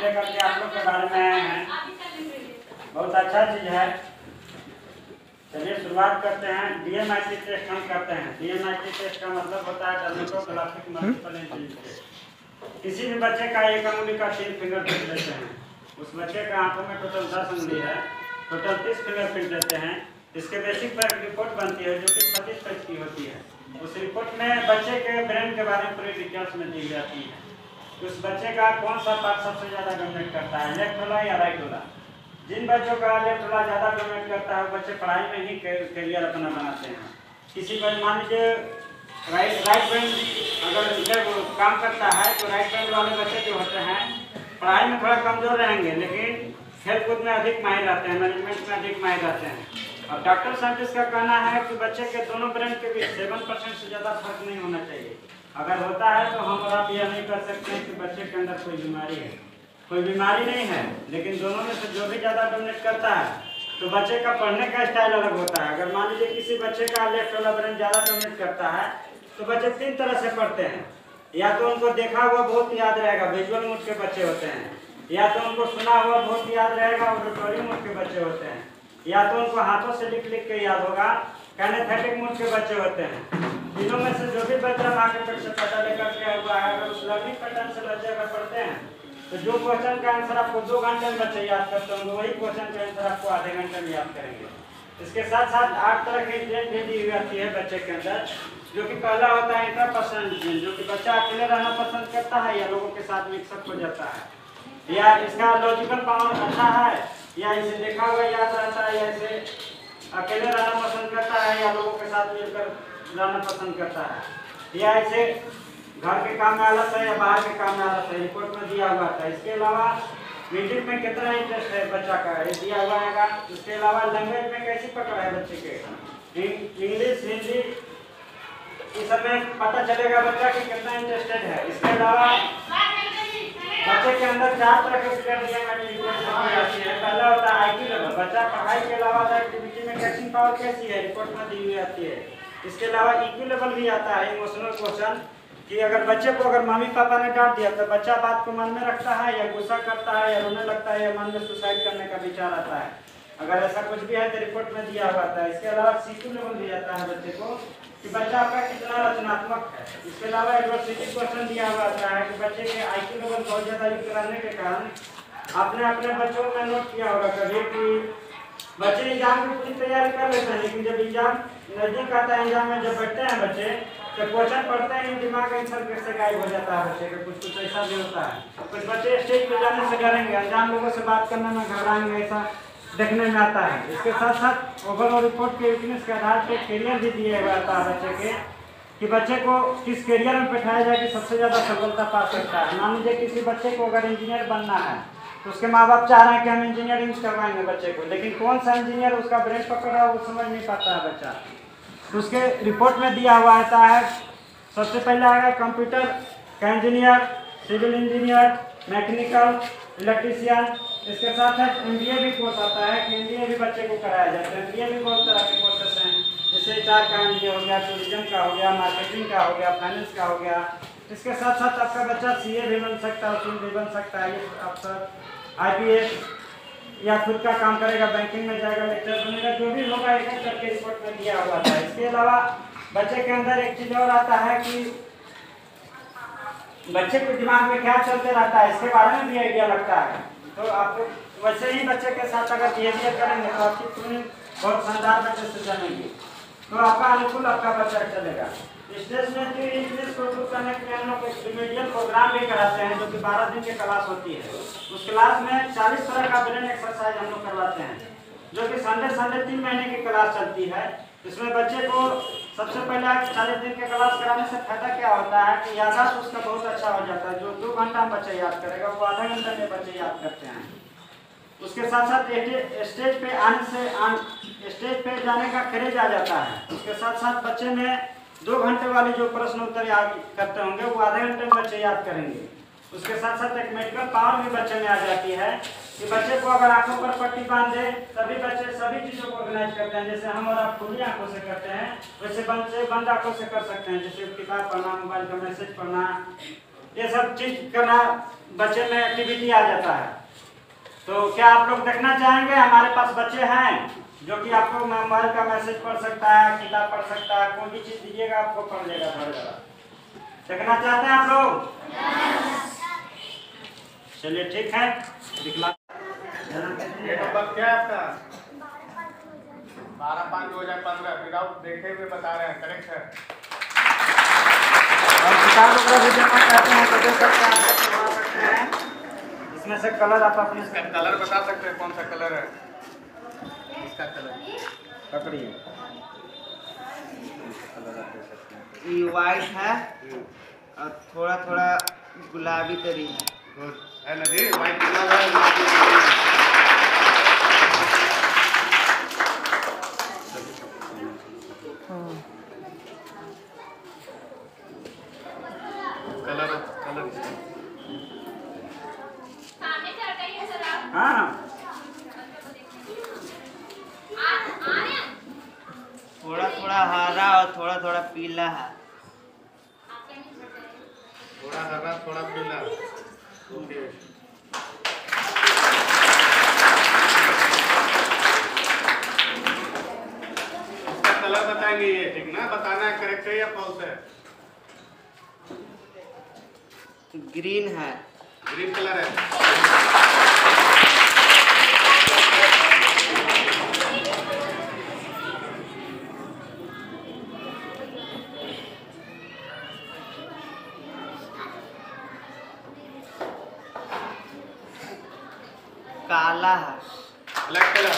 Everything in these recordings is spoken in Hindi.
लेकर के आप लोग के बारे में आए हैं। बहुत अच्छा चीज़ है। चलिए शुरुआत करते हैं। DMIT टेस्ट हम करते हैं। DMIT टेस्ट का मतलब होता है डर्मेटोग्राफिक मल्टीपल इंटेलिजेंस। किसी भी बच्चे का एक अंगुली का 3 फिंगरप्रिंट लेते हैं। उस बच्चे के आंखों में टोटल 10 अंगुली है, टोटल 30 फिंगरप्रिंट लेते हैं। इसके बेसिक पर एक रिपोर्ट बनती है जो कि 25 पेज की होती है। उस रिपोर्ट में बच्चे के ब्रेन के बारे में पूरी डिटेल्स में दी जाती है। उस बच्चे का कौन सा पार्ट सबसे ज़्यादा डोमिनेट करता है, लेफ्ट वाला या राइट वाला। जिन बच्चों का लेफ्ट वाला ज़्यादा डोमिनेट करता है वो बच्चे पढ़ाई में ही करियर अपना बनाते हैं। किसी पर मान लीजिए राइट ब्रेन अगर जब काम करता है तो राइट ब्रेन वाले बच्चे जो होते हैं पढ़ाई में थोड़ा कमज़ोर रहेंगे, लेकिन खेल कूद में अधिक माहिर रहते हैं, मैनेजमेंट में अधिक माहिर रहते हैं। और डॉक्टर साइंटिस्ट का कहना है कि बच्चे के दोनों ब्रेन के बीच 7% से ज़्यादा फर्क नहीं होना चाहिए। अगर होता है तो हम और आप यह नहीं कर सकते हैं कि बच्चे के अंदर कोई बीमारी है। कोई बीमारी नहीं है, लेकिन दोनों में से जो भी ज़्यादा डोमिनेट करता है तो बच्चे का पढ़ने का स्टाइल अलग होता है। अगर मान लीजिए किसी बच्चे का लेफ्ट वाला ब्रेन ज़्यादा डोमिनेट करता है तो बच्चे 3 तरह से पढ़ते हैं। या तो उनको देखा हुआ बहुत याद रहेगा, विजुअल मूड के बच्चे होते हैं। या तो उनको सुना हुआ बहुत याद रहेगा, ऑडिटोरी मूड के बच्चे होते हैं। या तो उनको हाथों से लिख लिख के याद होगा, कैनेथेटिक मूड के बच्चे होते हैं। तीनों में से जो भी बच्चा आगे तक से पता लेकर के हुआ है, अगर उस लर्निंग पैटर्न से बच्चे अगर पढ़ते हैं तो जो क्वेश्चन का आंसर आपको 2 घंटे में बच्चे याद करते होंगे वही क्वेश्चन का आंसर आपको आधे घंटे में याद करेंगे। इसके साथ साथ 8 तरह की इंटेलिजेंस भी दी जाती है बच्चे के अंदर, जो कि पहला होता है इंट्रापर्सनल इंटेलिजेंस, जो कि बच्चा अकेले रहना पसंद करता है या लोगों के साथ मिक्सअप हो जाता है, या इसका लॉजिकल पावर अच्छा है, या इसे देखा हुआ याद रहता है, या इसे अकेले रहना पसंद करता है या लोगों के साथ मिलकर रहना पसंद करता है, या इसे घर के काम में आलस है या बाहर के काम में आलस है, रिपोर्ट में दिया हुआ था। इसके अलावा म्यूजिक में कितना इंटरेस्ट है बच्चा का, ये दिया हुआ है। इसके अलावा लैंग्वेज में कैसी पकड़ है बच्चे के, इंग्लिश हिंदी इस सब में पता चलेगा बच्चा की कितना इंटरेस्टेड है। इसके अलावा बच्चे के अंदर 4 तरह के फिगर दिए है। पहला होता है IQ लेवल, बच्चा पढ़ाई के अलावा एक्टिविटी में कैचिंग पावर कैसी है, रिपोर्ट में दी हुई आती है। इसके अलावा EQ लेवल भी आता है, इमोशनल क्वेश्चन, कि अगर बच्चे को अगर मम्मी पापा ने डांट दिया तो बच्चा बात को मन में रखता है या गुस्सा करता है या रोने लगता है या मन में सुसाइड करने का विचार आता है। अगर ऐसा कुछ भी है तो रिपोर्ट में दिया हुआ था। इसके अलावा CQ लेवल भी आता है बच्चे को कि बच्चा आपका कितना रचनात्मक है। इसके अलावा एडवर्सिटी क्वेश्चन दिया हुआ है कि बच्चे के IQ लेवल बहुत ज़्यादा युक्त रहने के कारण आपने अपने बच्चों में नोट किया होगा कभी कि बच्चे एग्जाम की पूरी तैयारी कर लेते हैं, लेकिन जब एग्जाम नज़दीक आता है, एग्जाम में जब बैठते हैं बच्चे तो क्वेश्चन पढ़ते हैं दिमाग आंसर कैसे गायब हो जाता है बच्चे का। कुछ ऐसा भी होता है। कुछ बच्चे स्टेज पे जाने से डरेंगे, अनजान लोगों से बात करने में घबराएंगे, ऐसा देखने में आता है। इसके साथ साथ ओवरऑल रिपोर्ट के वीकनेस के आधार पर करियर भी दिया हुआ आता है बच्चे के, कि बच्चे को किस करियर में बैठाया जाए कि सबसे ज़्यादा सफलता पा सकता है। मान लीजिए किसी बच्चे को अगर इंजीनियर बनना है तो उसके माँ बाप चाह रहे हैं कि हम इंजीनियरिंग करवाएंगे बच्चे को, लेकिन कौन सा इंजीनियर उसका ब्रेन पकड़ रहा है वो समझ नहीं पाता है बच्चा। तो उसके रिपोर्ट में दिया हुआ आता है, सबसे पहले आएगा कंप्यूटर का engineer, civil engineer, mechanical, electrician. इसके साथ साथ MBA भी कोर्स आता है कि MBA भी बच्चे को कराया जाता है। MBA भी बहुत तरह के कोर्सेस हैं, जैसे HR का MBA हो गया, टूरिज्म का हो गया, मार्केटिंग का हो गया, फाइनेंस का हो गया। इसके साथ साथ आपका बच्चा CA भी बन सकता है, वकील भी बन सकता है, अफसर, IPS, या खुद का काम करेगा, बैंकिंग में जाएगा, लेक्चर बनेगा, जो भी होगा एक एक करके रिपोर्ट में दिया हुआ था। इसके अलावा बच्चे के अंदर एक चीज़ और आता है कि बच्चे के दिमाग में क्या चलते रहता है, इसके बारे में भी आइडिया लगता है। तो आपको वैसे ही बच्चे के साथ अगर बिहेवियर करेंगे तो आपकी ट्रेनिंग बहुत शानदार बच्चे से चलेंगी, तो आपका अनुकूल आपका बच्चा चलेगा। स्टेशनरी इंग्लिश को दूर करने के लिए हम लोग एक रिमेडियल प्रोग्राम भी कराते हैं, जो कि 12 दिन की क्लास होती है। उस क्लास में 40 तरह का ब्रेन एक्सरसाइज हम लोग करवाते हैं, जो कि संडे 3 महीने की क्लास चलती है। इसमें बच्चे को सबसे पहले 40 दिन की क्लास कराने से फायदा क्या होता है कि याददाश्त उसका बहुत अच्छा हो जाता है। जो 2 घंटा में बच्चा याद करेगा वो आधा घंटे में बच्चे याद करते हैं। उसके साथ साथ स्टेज पे जाने का क्रेज आ जाता है। उसके साथ साथ बच्चे में 2 घंटे वाले जो प्रश्न उत्तर याद करते होंगे वो आधे घंटे में बच्चे याद करेंगे। उसके साथ साथ एक मेडिकल पावर भी बच्चे में आ जाती है कि बच्चे को अगर आंखों पर पट्टी बांध दे तभी बच्चे सभी चीज़ों को ऑर्गेनाइज करते हैं। जैसे हम और आप खुली आंखों से करते हैं वैसे बच्चे बंद आंखों से कर सकते हैं, जैसे किताब पढ़ना, मोबाइल का मैसेज पढ़ना, ये सब चीज करना बच्चे में एक्टिविटी आ जाता है। तो क्या आप लोग देखना चाहेंगे? हमारे पास बच्चे हैं जो कि आपको मोबाइल का मैसेज पढ़ सकता है, किताब पढ़ सकता है, कोई भी चीज दीजिएगा आपको पढ़ लेगा पढ़ेगा। देखना चाहते हैं आप लोग? चलिए ठीक है, दिखला। क्या है आपका? 12/5/2015 विदाउट देखे हुए बता रहे हैं, करेक्ट है। और किताब वगैरह भी जमा करते हैं तो दे सकते हैं, आप करवा सकते हैं। इसमें से कलर आप अपने इसका कलर बता सकते हैं कौन सा कलर है? इसका कलर पकड़िए। ये वाइट है और थोड़ा थोड़ा गुलाबी तरी है। गुड है ना जी, वाइट कलर है। कलर हाँ थोड़ा थोड़ा हरा और थोड़ा थोड़ा पीला है। थोड़ा हरा थोड़ा पीला। इसका कलर बताएंगे ये, ठीक ना? बताना है करेक्ट है या फॉल्स है? ग्रीन है। ग्रीन कलर है। काला है। Black colour.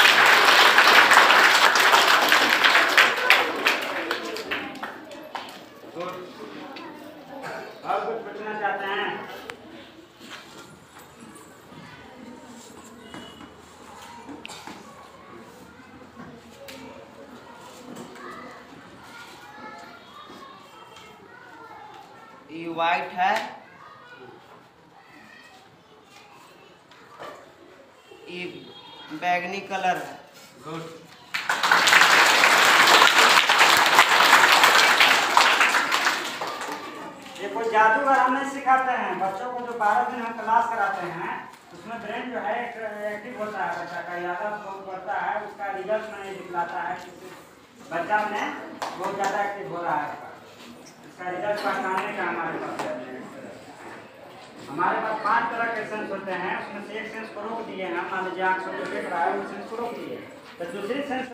और कुछ पूछना चाहते हैं? ये वाइट है, ये बैगनी कलर है। गुड। ये कोई जादूगर हम नहीं सिखाते हैं। बच्चों को जो 12 दिन हम क्लास कराते हैं उसमें ब्रेन जो है एक्टिव होता है, बच्चा का याददाश्त बहुत बढ़ता है, उसका रिजल्ट में दिखलाता है कि बच्चा में बहुत ज़्यादा एक्टिव हो रहा है। इसका रिजल्ट पहचानने का हमारे पास 5 तरह के सेंस होते हैं। उसमें से एक सेंस को रोक दिए हैं। मान लीजिए आँख से देख रहा है, उस सेंस को रोक दिए तो दूसरी सेंस